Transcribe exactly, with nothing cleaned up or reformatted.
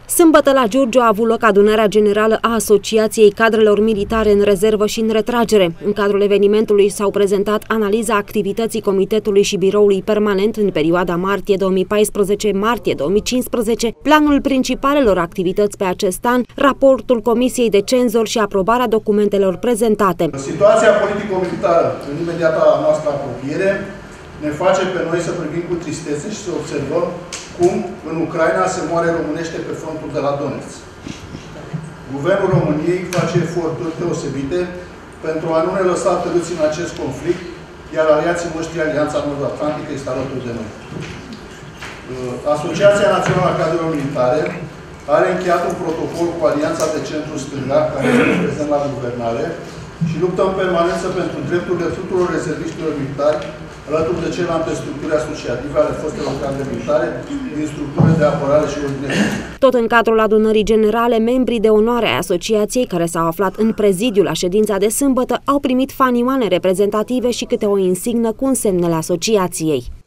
Sâmbătă la Giurgiu a avut loc adunarea generală a Asociației Cadrelor Militare în rezervă și în retragere. În cadrul evenimentului s-au prezentat analiza activității Comitetului și Biroului Permanent în perioada martie două mii paisprezece-martie două mii cincisprezece, planul principalelor activități pe acest an, raportul Comisiei de Cenzor și aprobarea documentelor prezentate. Situația politico-militară în imediata noastră apropiere ne face pe noi să privim cu tristețe și să observăm cum în Ucraina se moare românește pe frontul de la Donetsk. Guvernul României face eforturi deosebite pentru a nu ne lăsa târâți în acest conflict, iar aliații noștri, Alianța Nord-Atlantică, este alături de noi. Asociația Națională a Cadrelor Militare are încheiat un protocol cu Alianța de Centru-Stânga, care este prezent la guvernare, și luptă în permanență pentru drepturile tuturor rezerviștilor militari, alături de celelalte structuri asociative ale fostelor cadre militare din structurile de apărare și ordine. Tot în cadrul adunării generale, membrii de onoare ai asociației, care s-au aflat în prezidiu la ședința de sâmbătă, au primit fanioane reprezentative și câte o insignă cu însemnele asociației.